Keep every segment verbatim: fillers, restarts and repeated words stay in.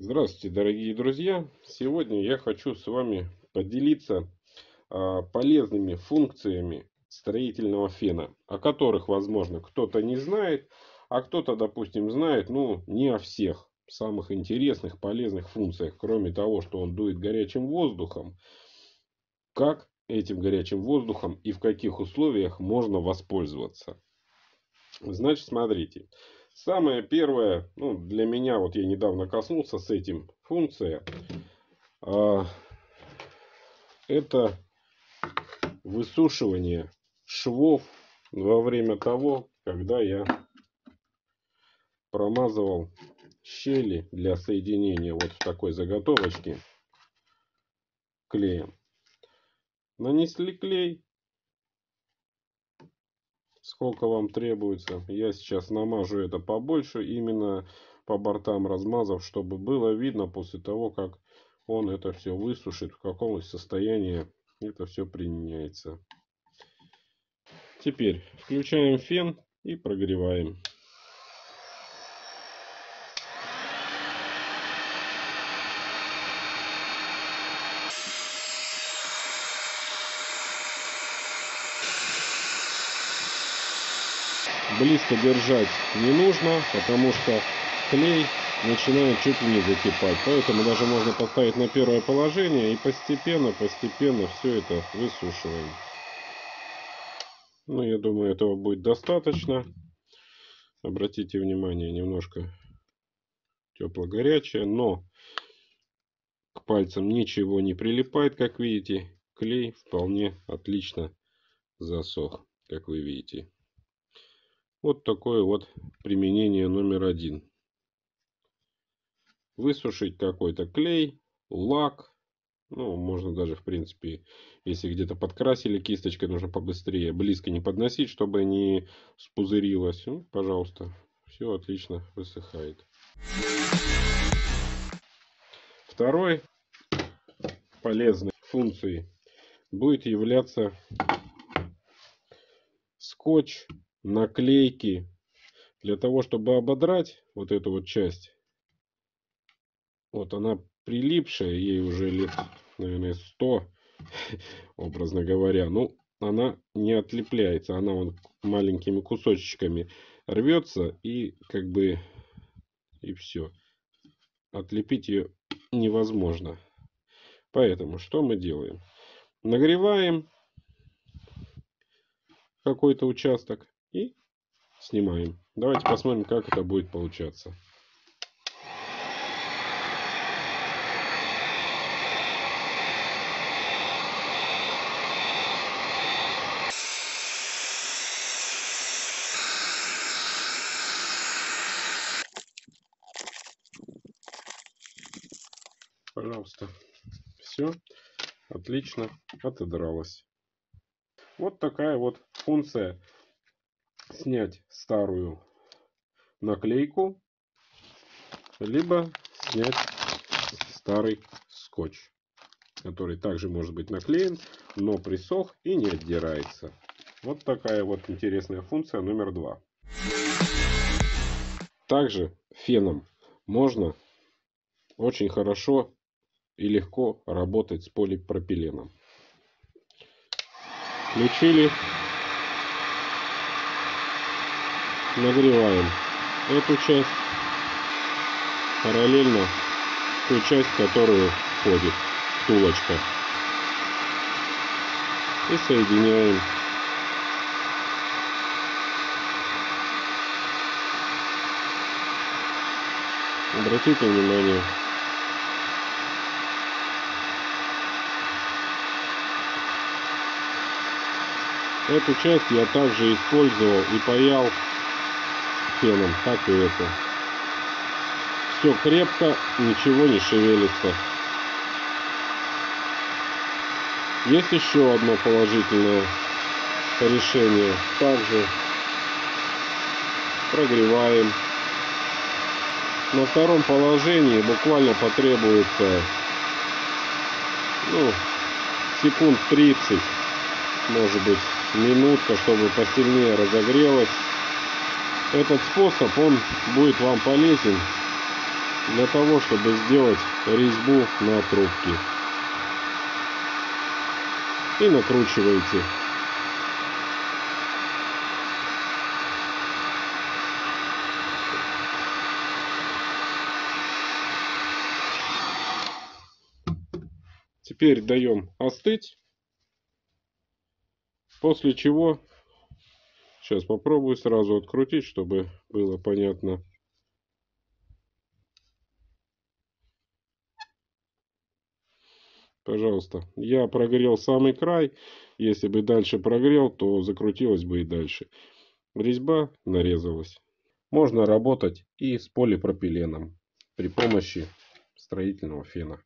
Здравствуйте, дорогие друзья! Сегодня я хочу с вами поделиться а, полезными функциями строительного фена, о которых, возможно, кто-то не знает, а кто-то, допустим, знает, ну, не о всех самых интересных, полезных функциях, кроме того, что он дует горячим воздухом, как этим горячим воздухом и в каких условиях можно воспользоваться. Значит, смотрите. Самое первое, ну, для меня, вот я недавно коснулся с этим функция, а, это высушивание швов во время того, когда я промазывал щели для соединения вот в такой заготовочке клеем. Нанесли клей, сколько вам требуется. Я сейчас намажу это побольше, именно по бортам размазав, чтобы было видно после того, как он это все высушит, в каком состоянии это все применяется. Теперь включаем фен и прогреваем. Близко держать не нужно, потому что клей начинает чуть ли не закипать. Поэтому даже можно поставить на первое положение и постепенно, постепенно все это высушиваем. Ну, я думаю, этого будет достаточно. Обратите внимание, немножко тепло-горячее, но к пальцам ничего не прилипает, как видите. Клей вполне отлично засох, как вы видите. Вот такое вот применение номер один. Высушить какой-то клей, лак. Ну, можно даже, в принципе, если где-то подкрасили кисточкой, нужно побыстрее. Близко не подносить, чтобы не спузырилось. Ну, пожалуйста, все отлично высыхает. Второй полезной функцией будет являться скотч, наклейки. Для того, чтобы ободрать вот эту вот часть. Вот она прилипшая, ей уже лет, наверное, сто, образно говоря. Ну, она не отлепляется, она вот маленькими кусочками рвется и как бы и все. Отлепить ее невозможно. Поэтому что мы делаем? Нагреваем какой-то участок и снимаем. Давайте посмотрим, как это будет получаться. Пожалуйста. Все отлично отодралось. Вот такая вот функция. Снять старую наклейку, либо снять старый скотч, который также может быть наклеен, но присох и не отдирается. Вот такая вот интересная функция номер два. Также феном можно очень хорошо и легко работать с полипропиленом. Включили. Нагреваем эту часть параллельно ту часть, в которую входит втулочка. И соединяем. Обратите внимание. Эту часть я также использовал и паял феном, как и это. Все крепко, ничего не шевелится. Есть еще одно положительное решение. Также прогреваем. На втором положении буквально потребуется ну, секунд тридцать, может быть минутка, чтобы посильнее разогрелось. Этот способ, он будет вам полезен для того, чтобы сделать резьбу на трубке. И накручиваете. Теперь даем остыть. После чего, сейчас попробую сразу открутить, чтобы было понятно. Пожалуйста, я прогрел самый край. Если бы дальше прогрел, то закрутилось бы и дальше. Резьба нарезалась. Можно работать и с полипропиленом при помощи строительного фена.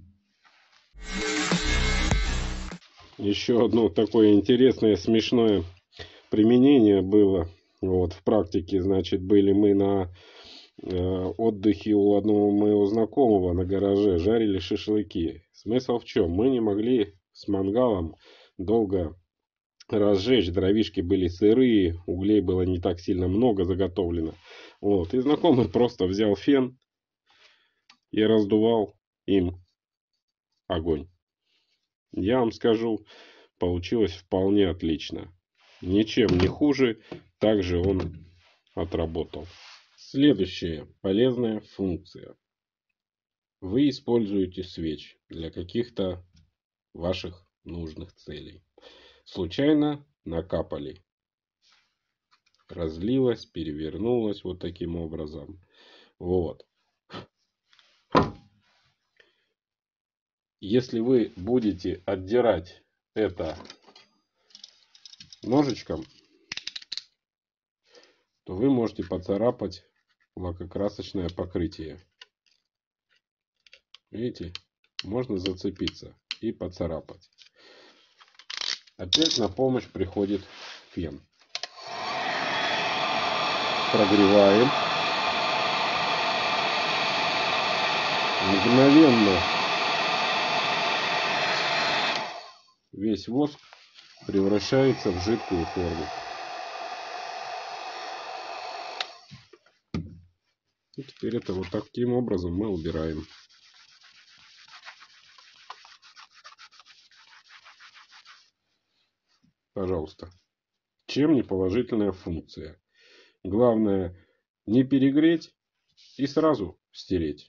Еще одно такое интересное, смешное применение было. Вот в практике, значит, были мы на э, отдыхе у одного моего знакомого на гараже, жарили шашлыки. Смысл в чем? Мы не могли с мангалом долго разжечь, дровишки были сырые, углей было не так сильно много заготовлено. Вот. И знакомый просто взял фен и раздувал им огонь. Я вам скажу, получилось вполне отлично. Ничем не хуже, также он отработал. Следующая полезная функция. Вы используете свечи для каких-то ваших нужных целей. Случайно накапали. Разлилось, перевернулось вот таким образом. Вот. Если вы будете отдирать это ножичком, то вы можете поцарапать лакокрасочное покрытие. Видите? Можно зацепиться и поцарапать. Опять на помощь приходит фен. Прогреваем. Мгновенно весь воск превращается в жидкую форму. И теперь это вот таким образом мы убираем. Пожалуйста. Чем не положительная функция? Главное не перегреть и сразу стереть.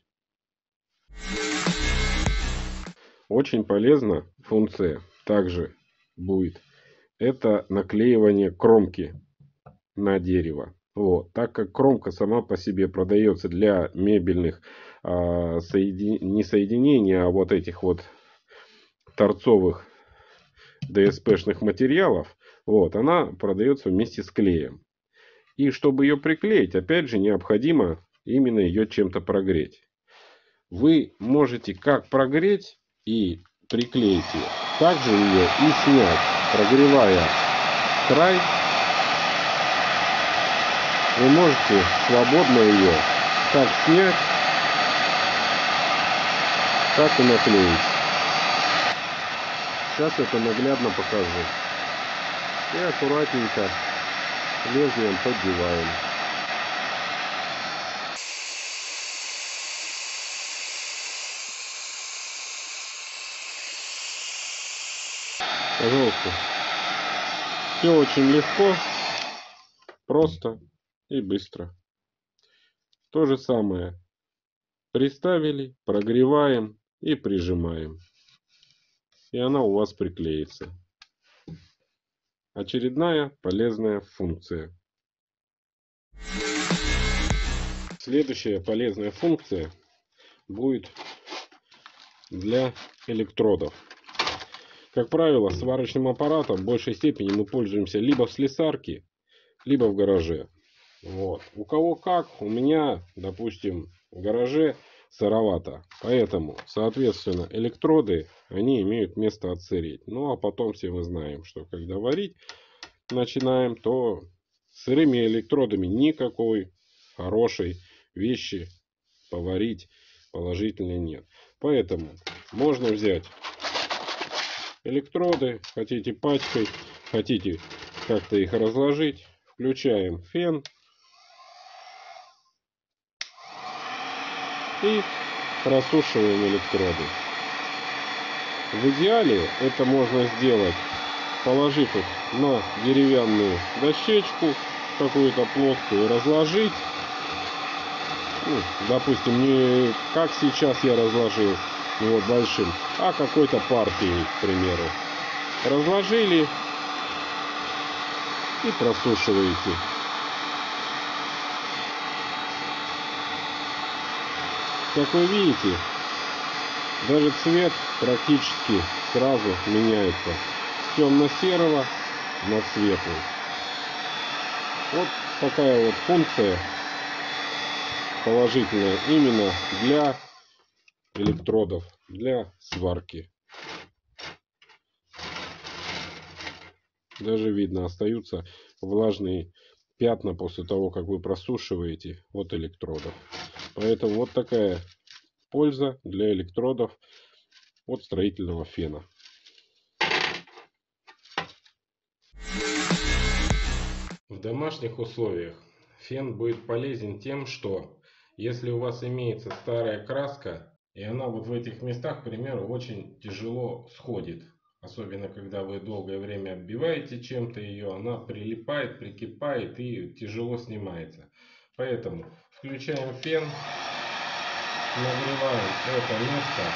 Очень полезна функция также будет. Это наклеивание кромки на дерево. Вот. Так как кромка сама по себе продается для мебельных а, соедин... не соединений, а вот этих вот торцовых ДСПшных материалов, вот, она продается вместе с клеем. И чтобы ее приклеить, опять же, необходимо именно ее чем-то прогреть. Вы можете как прогреть и приклеить ее, также ее и снять, прогревая край. Вы можете свободно ее как снять, так и наклеить. Сейчас это наглядно покажу. И аккуратненько лезвием поддеваем. Пожалуйста. Все очень легко, просто и быстро. То же самое. Приставили, прогреваем и прижимаем. И она у вас приклеится. Очередная полезная функция. Следующая полезная функция будет для электродов. Как правило, сварочным аппаратом в большей степени мы пользуемся либо в слесарке, либо в гараже. Вот. У кого как, у меня, допустим, в гараже сыровато. Поэтому, соответственно, электроды, они имеют место отсыреть. Ну, а потом все мы знаем, что когда варить начинаем, то сырыми электродами никакой хорошей вещи поварить положительной нет. Поэтому можно взять электроды, хотите пачкой, хотите как-то их разложить. Включаем фен. и просушиваем электроды. В идеале это можно сделать, положив их на деревянную дощечку, какую-то плоскую, разложить. Ну, допустим, не как сейчас я разложил, вот большим, а какой-то партией, к примеру. Разложили и просушиваете. Как вы видите, даже цвет практически сразу меняется с темно-серого на светлый. Вот такая вот функция положительная именно для электродов, для сварки. Даже видно, остаются влажные пятна после того, как вы просушиваете от электродов. Поэтому вот такая польза для электродов от строительного фена. В домашних условиях фен будет полезен тем, что если у вас имеется старая краска, и она вот в этих местах, к примеру, очень тяжело сходит. Особенно, когда вы долгое время оббиваете чем-то ее, она прилипает, прикипает и тяжело снимается. Поэтому включаем фен, нагреваем это место,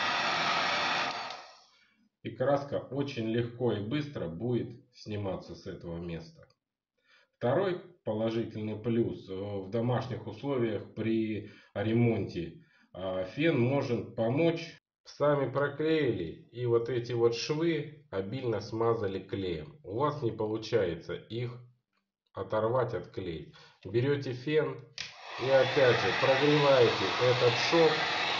и краска очень легко и быстро будет сниматься с этого места. Второй положительный плюс в домашних условиях при ремонте: фен может помочь. Сами проклеили и вот эти вот швы обильно смазали клеем. У вас не получается их оторвать от клея. Берете фен и опять же прогреваете этот шов.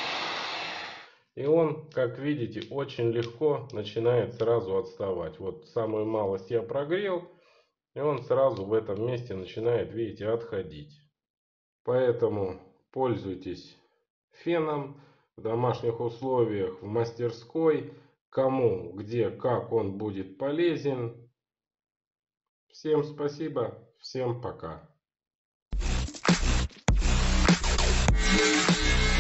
И он, как видите, очень легко начинает сразу отставать. Вот самую малость я прогрел, и он сразу в этом месте начинает, видите, отходить. Поэтому пользуйтесь феном в домашних условиях, в мастерской. Кому, где, как он будет полезен. Всем спасибо, всем пока.